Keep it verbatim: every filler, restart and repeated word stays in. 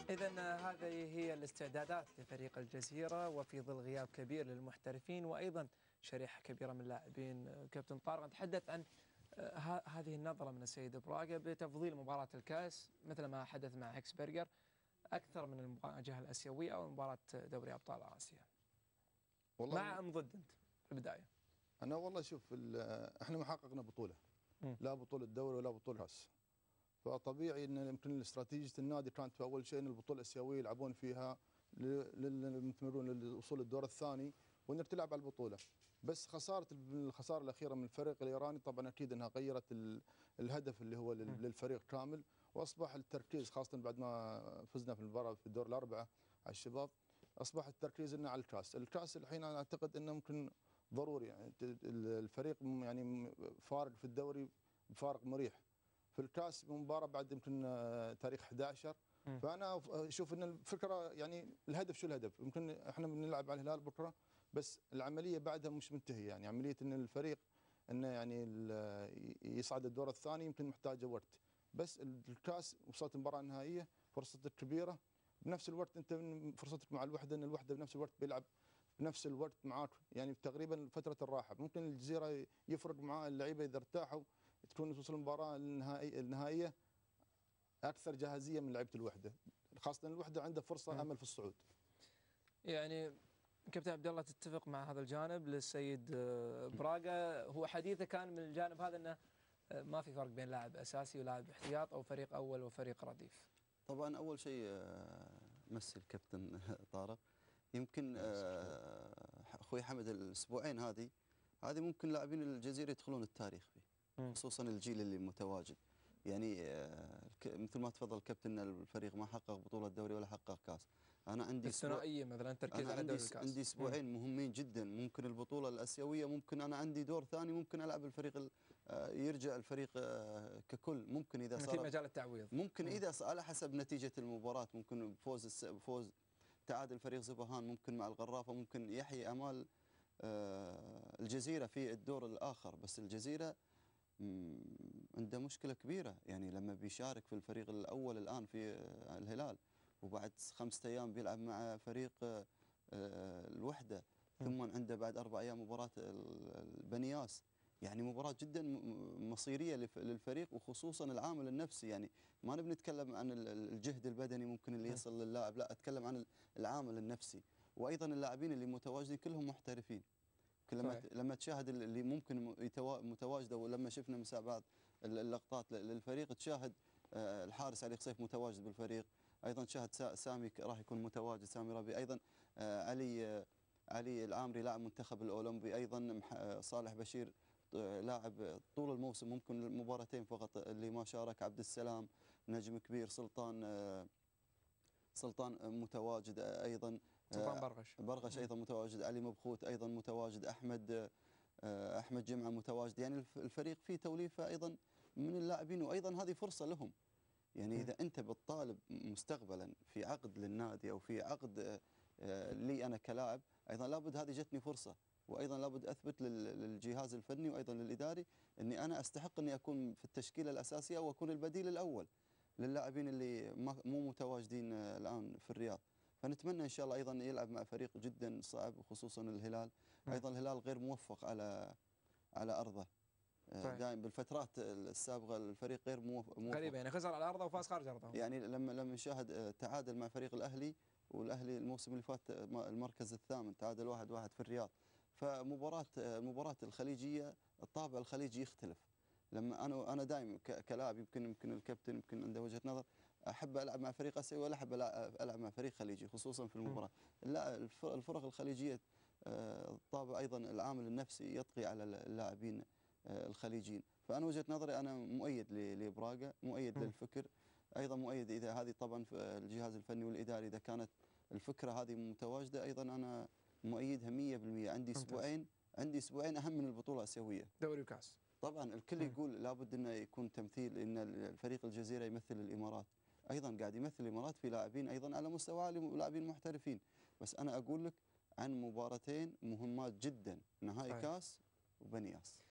إذا هذه هي الاستعدادات لفريق الجزيرة وفي ظل غياب كبير للمحترفين وأيضا شريحة كبيرة من اللاعبين. كابتن طارق، نتحدث عن هذه النظرة من السيد براغا بتفضيل مباراة الكأس مثل ما حدث مع هيكس برجر أكثر من المواجهة الآسيوية أو مباراة دوري أبطال آسيا. والله مع أم ضد أنت في البداية؟ أنا والله شوف، احنا ما حققنا بطولة، لا بطولة دوري ولا بطولة كأس، فطبيعي ان يمكن استراتيجيه النادي كانت في اول شيء ان البطوله الاسيويه يلعبون فيها للمتمرون للوصول للدور الثاني وانك تلعب على البطوله. بس خساره الخساره الاخيره من الفريق الايراني طبعا اكيد انها غيرت الهدف اللي هو للفريق كامل، واصبح التركيز خاصه بعد ما فزنا في المباراه في الدور الاربعه على الشباب، اصبح التركيز انه على الكاس. الكاس الحين انا اعتقد انه ممكن ضروري، يعني الفريق يعني فارق في الدوري بفارق مريح، في الكاس مباراه بعد يمكن تاريخ أحد عشر. فانا اشوف ان الفكره يعني الهدف، شو الهدف؟ يمكن احنا بنلعب على الهلال بكره، بس العمليه بعدها مش منتهيه، يعني عمليه ان الفريق انه يعني يصعد الدور الثاني يمكن محتاجه وقت، بس الكاس وصلت المباراه النهائيه فرصتك كبيره، بنفس الوقت انت فرصتك مع الوحده ان الوحده بنفس الوقت بيلعب بنفس الوقت معاك، يعني تقريبا فتره الراحه. ممكن الجزيره يفرق معاه اللعيبه اذا ارتاحوا تكون توصل المباراه النهائيه النهائيه اكثر جاهزيه من لعيبه الوحده، خاصه الوحده عنده فرصه امل في الصعود. يعني كابتن عبد الله تتفق مع هذا الجانب للسيد براغا؟ هو حديثه كان من الجانب هذا انه ما في فرق بين لاعب اساسي ولاعب احتياط او فريق اول وفريق رديف. طبعا اول شيء مسي الكابتن طارق، يمكن اخوي حمد الاسبوعين هذه هذه ممكن لاعبين الجزيره يدخلون التاريخ فيه، خصوصا الجيل اللي متواجد. يعني مثل ما تفضل الكابتن الفريق ما حقق بطوله دوري ولا حقق كاس. انا عندي الثنائيه مثلا تركيز على دوري الكاس، عندي اسبوعين مهمين جدا. ممكن البطوله الاسيويه ممكن انا عندي دور ثاني، ممكن العب الفريق يرجع الفريق ككل، ممكن اذا صار في مجال التعويض، ممكن مم. اذا على حسب نتيجه المباراه، ممكن بفوز بفوز تعادل فريق زبهان، ممكن مع الغرافه ممكن يحيي امال الجزيره في الدور الاخر. بس الجزيره عنده مشكله كبيره، يعني لما بيشارك في الفريق الاول الان في الهلال وبعد خمسة ايام بيلعب مع فريق الوحده، ثم عنده بعد اربع ايام مباراه البنياس، يعني مباراه جدا مصيريه للفريق، وخصوصا العامل النفسي. يعني ما نبي نتكلم عن الجهد البدني ممكن اللي يصل للاعب، لا اتكلم عن العامل النفسي. وايضا اللاعبين اللي متواجدين كلهم محترفين، لما لما تشاهد اللي ممكن متواجده، ولما شفنا مساء بعض اللقطات للفريق تشاهد الحارس علي قصيف متواجد بالفريق، ايضا تشاهد سامي راح يكون متواجد، سامي ربي، ايضا علي علي العامري لاعب منتخب الاولمبي، ايضا صالح بشير لاعب طول الموسم ممكن مباراتين فقط اللي ما شارك، عبد السلام نجم كبير، سلطان سلطان متواجد، ايضا سلطان برغش برغش ايضا متواجد، علي مبخوت ايضا متواجد، احمد احمد جمعه متواجد. يعني الفريق فيه توليفه ايضا من اللاعبين، وايضا هذه فرصه لهم. يعني اذا انت بتطالب مستقبلا في عقد للنادي او في عقد لي انا كلاعب، ايضا لابد هذه جتني فرصه، وايضا لابد اثبت للجهاز الفني وايضا للاداري اني انا استحق اني اكون في التشكيله الاساسيه واكون البديل الاول للاعبين اللي مو متواجدين الان في الرياض. فنتمنى ان شاء الله ايضا يلعب مع فريق جدا صعب، خصوصا الهلال. ايضا الهلال غير موفق على على ارضه، دائما بالفترات السابقه الفريق غير موفق غريبه، يعني خسر على ارضه وفاز خارج ارضه. يعني لما لما نشاهد تعادل مع فريق الاهلي، والاهلي الموسم اللي فات المركز الثامن، تعادل واحد واحد في الرياض. فمباراه المباراه الخليجيه الطابع الخليجي يختلف. لما انا انا دائما كلاعب، يمكن يمكن الكابتن يمكن عنده وجهه نظر، احب العب مع فريق اسيوي ولا احب العب مع فريق خليجي، خصوصا في المباراه. لا، الفرق الخليجيه الطابع ايضا العامل النفسي يطغي على اللاعبين الخليجيين. فانا وجهه نظري انا مؤيد لبراغا، مؤيد للفكر، ايضا مؤيد اذا هذه طبعا في الجهاز الفني والاداري اذا كانت الفكره هذه متواجده، ايضا انا مؤيدها مية بالمية. عندي اسبوعين عندي اسبوعين اهم من البطوله الاسيويه، دوري وكاس. طبعا الكل يقول لابد انه يكون تمثيل، ان الفريق الجزيره يمثل الامارات، ايضا قاعد يمثل الامارات في لاعبين ايضا على مستوى عالي ولاعبين محترفين. بس انا اقول لك عن مباراتين مهمات جدا، نهائي كاس وبنياس.